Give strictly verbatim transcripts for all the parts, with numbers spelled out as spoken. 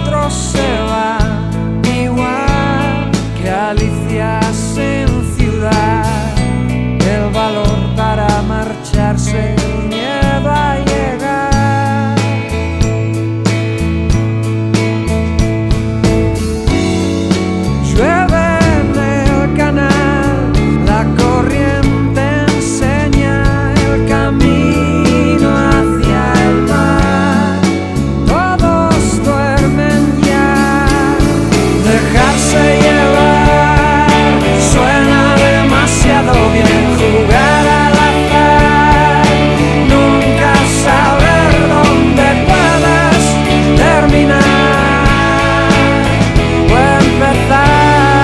otros se van, igual que alicias en ciudad. El valor para marcharse, el miedo a llegar. Llueve en el canal, la corriente enseña el camino hacia el mar. Todos duermen ya, dejarse llevar suena demasiado bien. Jugar al azar, nunca saber dónde puedes terminar o empezar.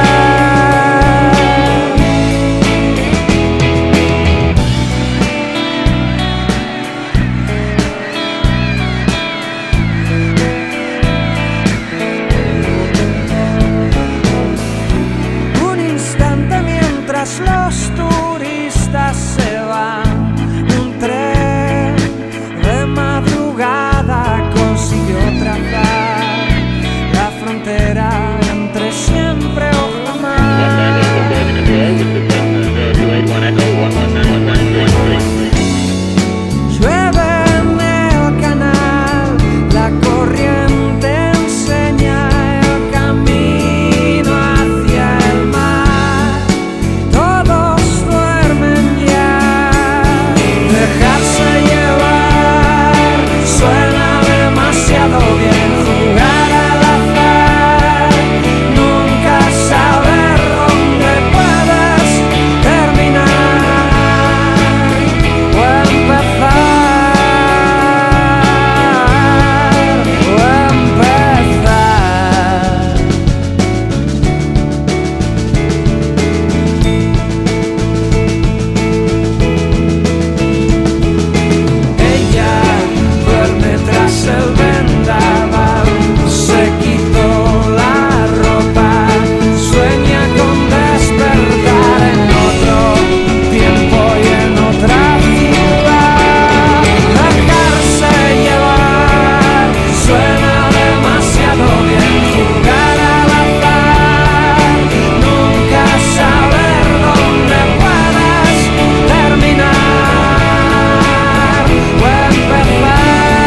Un instante mientras los turistas se van, un tren de madrugada consiguió trazar la frontera entre siempre o jamás. Llueve en el canal, la corriente enseña el camino hacia el mar. Todos duermen ya, dejarse llevar suena demasiado bien. Jugar al azar, nunca saber dónde puedes terminar o empezar o empezar. Ella duerme tras el vendaval, se quitó la ropa, sueña con despertar en otro tiempo y en otra ciudad. Dejarse llevar suena demasiado bien. Jugar al azar, nunca saber dónde puedes terminar o empezar.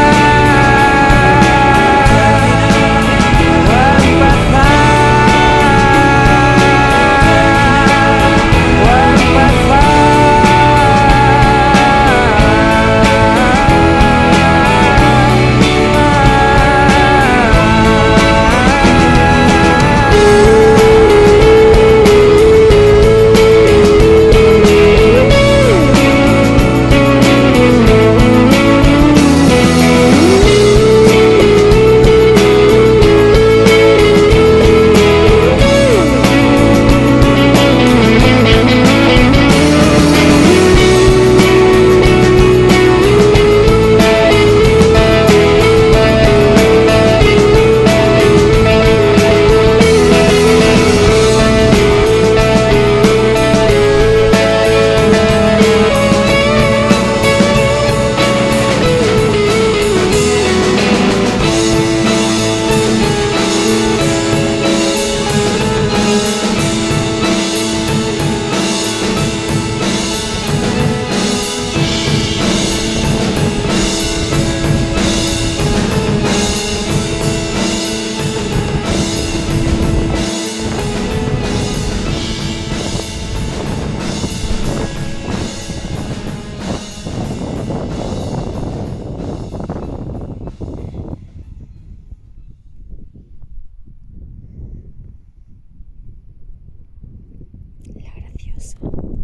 La graciosa.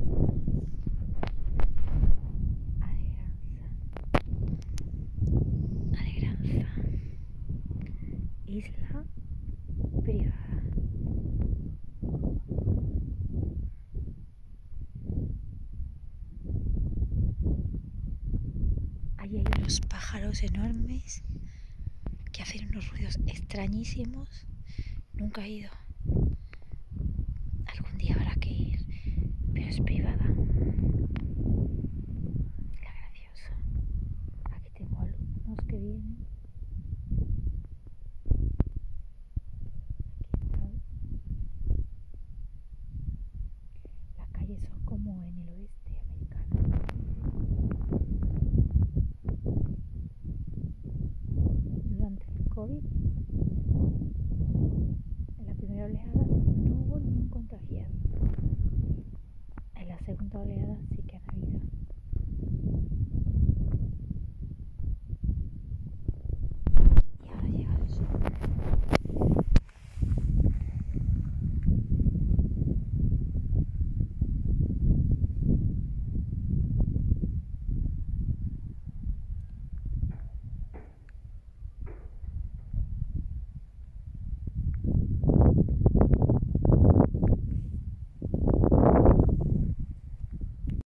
Alegranza. Alegranza. Isla privada. Ahí hay unos pájaros enormes que hacen unos ruidos extrañísimos. Nunca he ido. Algún día habrá que ir, pero es privada. La graciosa. Aquí tengo alumnos que vienen. COVID.